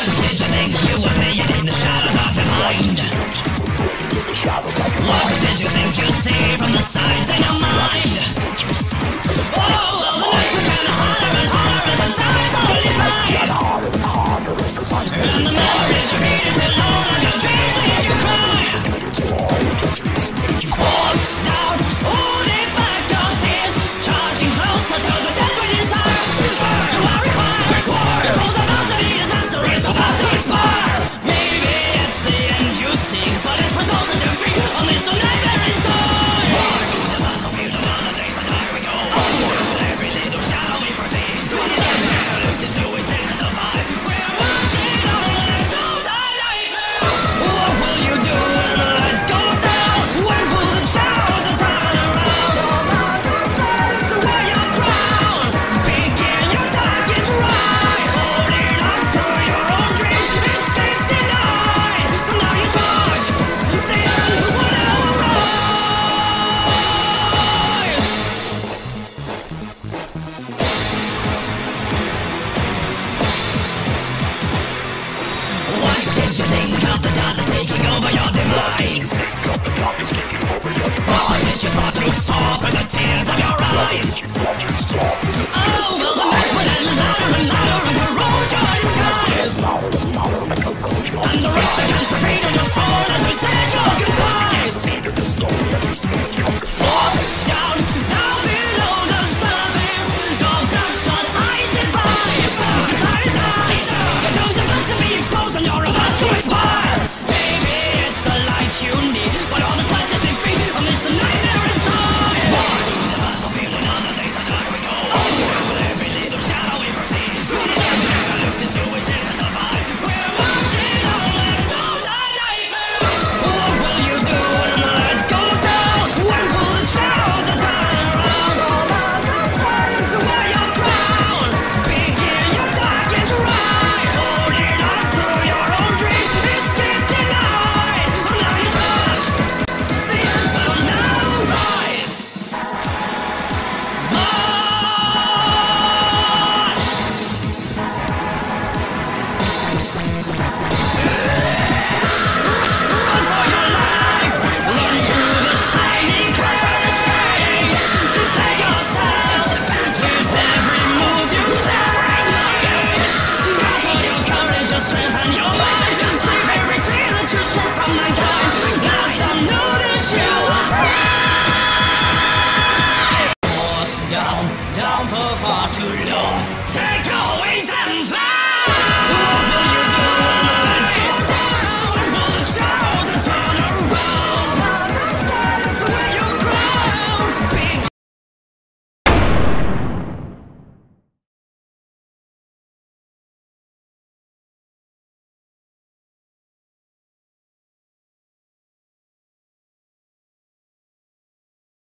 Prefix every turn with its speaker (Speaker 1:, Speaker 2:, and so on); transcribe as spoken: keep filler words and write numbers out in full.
Speaker 1: did you think you were playing in the shadows of your mind? What did you think you see from the signs in your mind? Oh, well, the nights are getting harder and harder as the time's only fine. And the memories repeat until all of your dreams lead you cry. You force down, holding back your tears, charging closer to the death we desire. You are required, required. Your soul's about to be disaster, it's about to expire. Maybe it's the end you seek, but it's results in defeat, unleashed on nightmare inside. March to the battlefield, another day to die we go. With every little shadow we proceed to the end, salute until we say to survive. We're marching on into the nightmare. What will you do when the lights go down? When will the shadows turn around? From out the silence wear your crown. Begin your darkest ride, holding on to your own dreams. Escape denied, so now you charge. The end will never rise. What did you think of the darkness taking over your demise? What was it you thought you saw through the tears of your eyes? Oh, well, the noise would get louder and louder and corrode your disguise. And the rest began to fade on your soul as we said your goodbyes. Forced down, down below the surface, your bloodshot eyes divide. The time is nigh, your doom's about to be exposed and you're about to expire. Maybe it's the light you need, but all the slightest defeat amidst the nightmare inside. March to the battlefield, another day to die we go. With every little shadow we proceed to the end, salute until we say to survive. We're marching on into the nightmare. What will you do when the lights go down? When will the shadows turn around? From out the silence wear your crown. Begin your darkest ride, holding on to your own dreams. Escape denied, so now you touch. The end will now rise. March! Run for your life! Run through the shining cloud for the stage! Defend yourselves! Use every move, use every knife! Gather your courage, your strength,